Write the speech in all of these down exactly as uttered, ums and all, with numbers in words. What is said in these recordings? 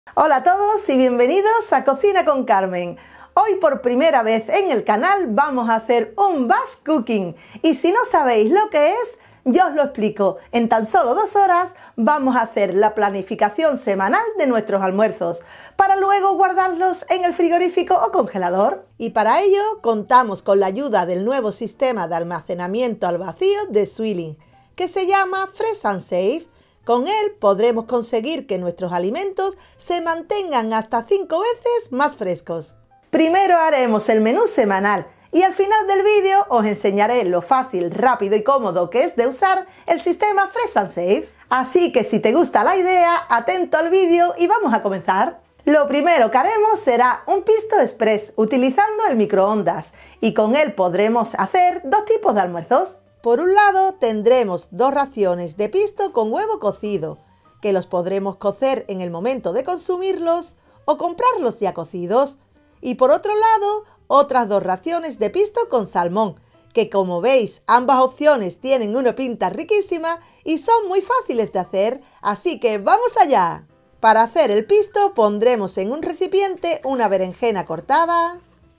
Hola a todos y bienvenidos a Cocina con Carmen. Hoy por primera vez en el canal vamos a hacer un batch cooking y si no sabéis lo que es, yo os lo explico. En tan solo dos horas vamos a hacer la planificación semanal de nuestros almuerzos para luego guardarlos en el frigorífico o congelador. Y para ello contamos con la ayuda del nuevo sistema de almacenamiento al vacío de Zwilling, que se llama Fresh and Safe. Con él podremos conseguir que nuestros alimentos se mantengan hasta cinco veces más frescos. Primero haremos el menú semanal y al final del vídeo os enseñaré lo fácil, rápido y cómodo que es de usar el sistema Fresh and Safe. Así que si te gusta la idea, atento al vídeo y vamos a comenzar. Lo primero que haremos será un pisto express utilizando el microondas y con él podremos hacer dos tipos de almuerzos. Por un lado tendremos dos raciones de pisto con huevo cocido, que los podremos cocer en el momento de consumirlos o comprarlos ya cocidos. Y por otro lado, otras dos raciones de pisto con salmón, que como veis ambas opciones tienen una pinta riquísima y son muy fáciles de hacer, así que ¡vamos allá! Para hacer el pisto pondremos en un recipiente una berenjena cortada,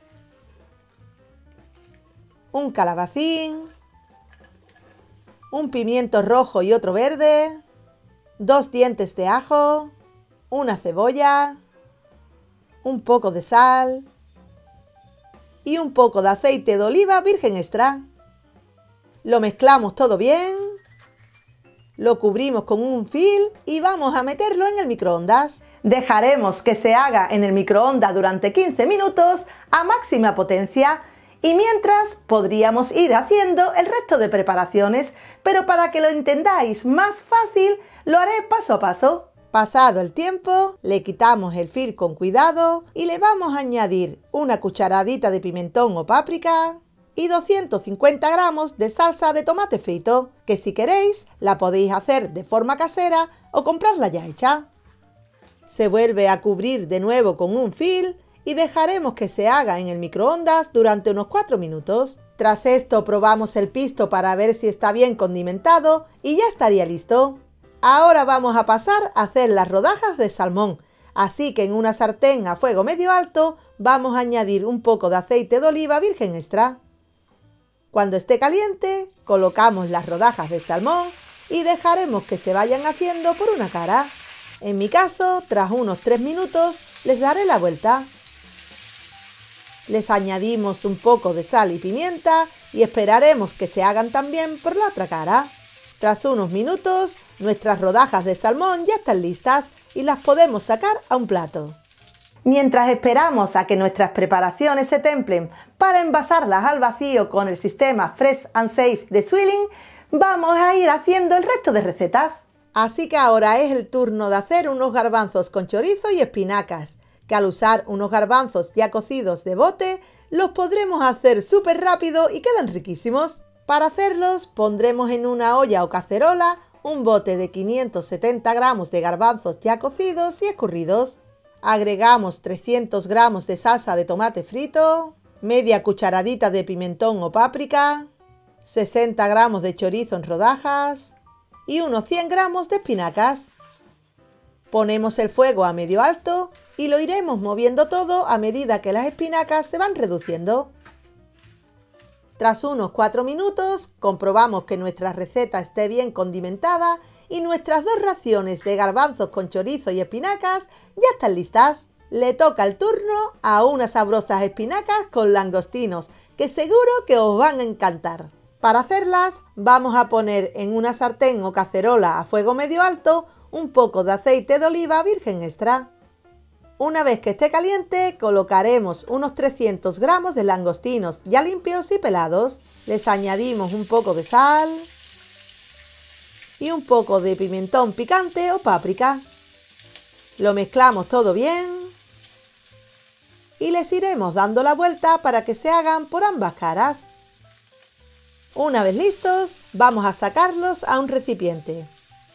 un calabacín, un pimiento rojo y otro verde, dos dientes de ajo, una cebolla, un poco de sal y un poco de aceite de oliva virgen extra. Lo mezclamos todo bien, lo cubrimos con un film y vamos a meterlo en el microondas. Dejaremos que se haga en el microondas durante quince minutos a máxima potencia. Y mientras podríamos ir haciendo el resto de preparaciones, pero para que lo entendáis más fácil, lo haré paso a paso. Pasado el tiempo, le quitamos el film con cuidado y le vamos a añadir una cucharadita de pimentón o páprica y doscientos cincuenta gramos de salsa de tomate frito, que si queréis la podéis hacer de forma casera o comprarla ya hecha. Se vuelve a cubrir de nuevo con un film y dejaremos que se haga en el microondas durante unos cuatro minutos. Tras esto probamos el pisto para ver si está bien condimentado y ya estaría listo. Ahora vamos a pasar a hacer las rodajas de salmón, así que en una sartén a fuego medio alto vamos a añadir un poco de aceite de oliva virgen extra. Cuando esté caliente colocamos las rodajas de salmón y dejaremos que se vayan haciendo por una cara. En mi caso, tras unos tres minutos les daré la vuelta. Les añadimos un poco de sal y pimienta y esperaremos que se hagan también por la otra cara. Tras unos minutos, nuestras rodajas de salmón ya están listas y las podemos sacar a un plato. Mientras esperamos a que nuestras preparaciones se templen para envasarlas al vacío con el sistema Fresh and Safe de Zwilling, vamos a ir haciendo el resto de recetas. Así que ahora es el turno de hacer unos garbanzos con chorizo y espinacas, que al usar unos garbanzos ya cocidos de bote, los podremos hacer súper rápido y quedan riquísimos. Para hacerlos pondremos en una olla o cacerola un bote de quinientos setenta gramos de garbanzos ya cocidos y escurridos. Agregamos trescientos gramos de salsa de tomate frito, media cucharadita de pimentón o páprica, sesenta gramos de chorizo en rodajas y unos cien gramos de espinacas. Ponemos el fuego a medio alto y lo iremos moviendo todo a medida que las espinacas se van reduciendo. Tras unos cuatro minutos comprobamos que nuestra receta esté bien condimentada y nuestras dos raciones de garbanzos con chorizo y espinacas ya están listas. Le toca el turno a unas sabrosas espinacas con langostinos, que seguro que os van a encantar. Para hacerlas vamos a poner en una sartén o cacerola a fuego medio alto un poco de aceite de oliva virgen extra. Una vez que esté caliente, colocaremos unos trescientos gramos de langostinos ya limpios y pelados. Les añadimos un poco de sal y un poco de pimentón picante o páprica. Lo mezclamos todo bien y les iremos dando la vuelta para que se hagan por ambas caras. Una vez listos, vamos a sacarlos a un recipiente.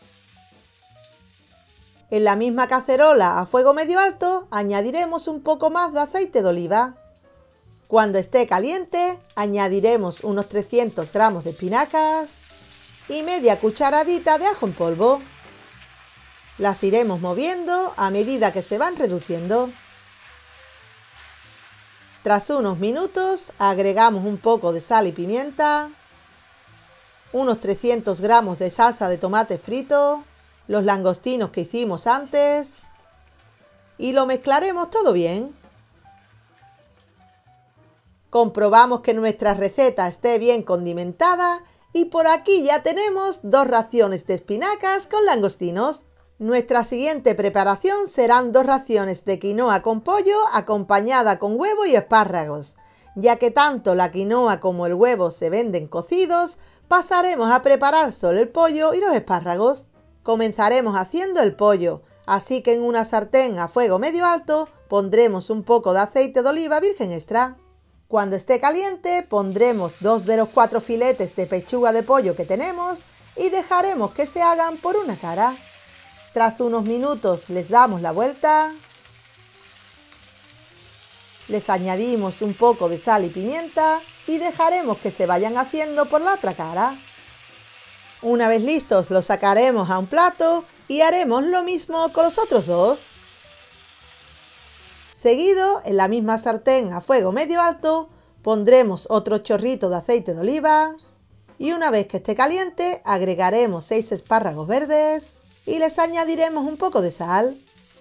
En la misma cacerola a fuego medio alto añadiremos un poco más de aceite de oliva. Cuando esté caliente añadiremos unos trescientos gramos de espinacas y media cucharadita de ajo en polvo. Las iremos moviendo a medida que se van reduciendo. Tras unos minutos agregamos un poco de sal y pimienta, unos trescientos gramos de salsa de tomate frito, los langostinos que hicimos antes y lo mezclaremos todo bien. Comprobamos que nuestra receta esté bien condimentada y por aquí ya tenemos dos raciones de espinacas con langostinos. Nuestra siguiente preparación serán dos raciones de quinoa con pollo acompañada con huevo y espárragos. Ya que tanto la quinoa como el huevo se venden cocidos, pasaremos a preparar solo el pollo y los espárragos. Comenzaremos haciendo el pollo, así que en una sartén a fuego medio alto pondremos un poco de aceite de oliva virgen extra. Cuando esté caliente pondremos dos de los cuatro filetes de pechuga de pollo que tenemos y dejaremos que se hagan por una cara. Tras unos minutos les damos la vuelta, les añadimos un poco de sal y pimienta y dejaremos que se vayan haciendo por la otra cara. Una vez listos los sacaremos a un plato y haremos lo mismo con los otros dos. Seguido, en la misma sartén a fuego medio alto, pondremos otro chorrito de aceite de oliva y una vez que esté caliente agregaremos seis espárragos verdes y les añadiremos un poco de sal.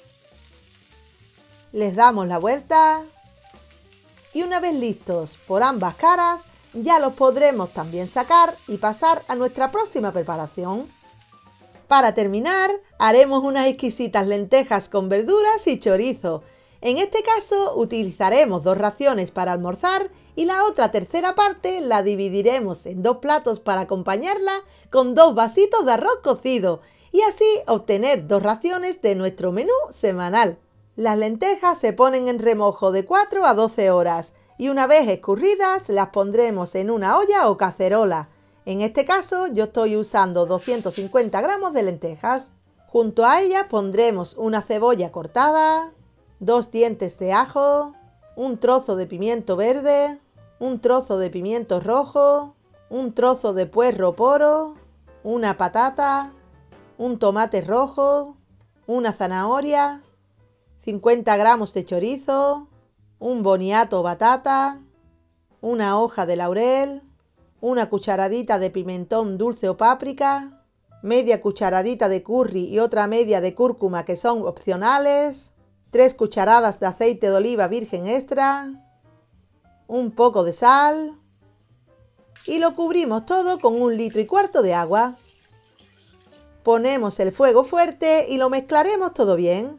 Les damos la vuelta y una vez listos por ambas caras ya los podremos también sacar y pasar a nuestra próxima preparación. Para terminar haremos unas exquisitas lentejas con verduras y chorizo. En este caso utilizaremos dos raciones para almorzar y la otra tercera parte la dividiremos en dos platos para acompañarla con dos vasitos de arroz cocido y así obtener dos raciones de nuestro menú semanal. Las lentejas se ponen en remojo de cuatro a doce horas y una vez escurridas las pondremos en una olla o cacerola. En este caso yo estoy usando doscientos cincuenta gramos de lentejas. Junto a ellas pondremos una cebolla cortada, dos dientes de ajo, un trozo de pimiento verde, un trozo de pimiento rojo, un trozo de puerro poro, una patata, un tomate rojo, una zanahoria, cincuenta gramos de chorizo, un boniato batata, una hoja de laurel, una cucharadita de pimentón dulce o páprica, media cucharadita de curry y otra media de cúrcuma que son opcionales, tres cucharadas de aceite de oliva virgen extra, un poco de sal y lo cubrimos todo con un litro y cuarto de agua. Ponemos el fuego fuerte y lo mezclaremos todo bien.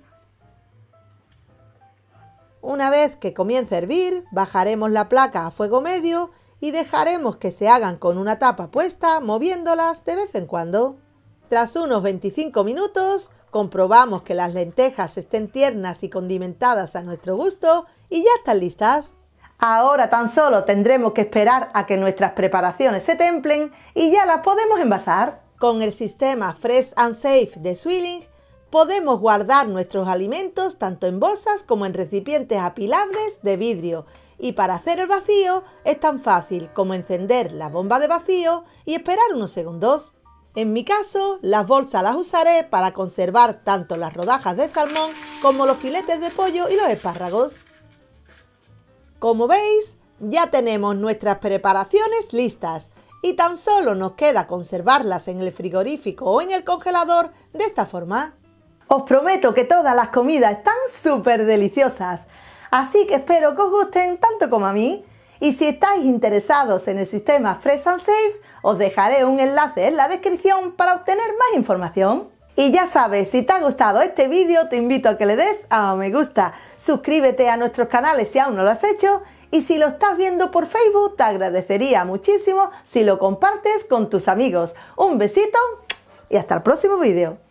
Una vez que comience a hervir, bajaremos la placa a fuego medio y dejaremos que se hagan con una tapa puesta, moviéndolas de vez en cuando. Tras unos veinticinco minutos, comprobamos que las lentejas estén tiernas y condimentadas a nuestro gusto y ya están listas. Ahora tan solo tendremos que esperar a que nuestras preparaciones se templen y ya las podemos envasar. Con el sistema Fresh and Safe de Zwilling podemos guardar nuestros alimentos tanto en bolsas como en recipientes apilables de vidrio. Y para hacer el vacío es tan fácil como encender la bomba de vacío y esperar unos segundos. En mi caso, las bolsas las usaré para conservar tanto las rodajas de salmón como los filetes de pollo y los espárragos. Como veis, ya tenemos nuestras preparaciones listas y tan solo nos queda conservarlas en el frigorífico o en el congelador de esta forma. Os prometo que todas las comidas están súper deliciosas, así que espero que os gusten tanto como a mí. Y si estáis interesados en el sistema Fresh and Safe, os dejaré un enlace en la descripción para obtener más información. Y ya sabes, si te ha gustado este vídeo, te invito a que le des a me gusta, suscríbete a nuestros canales si aún no lo has hecho, y si lo estás viendo por Facebook, te agradecería muchísimo si lo compartes con tus amigos. Un besito y hasta el próximo vídeo.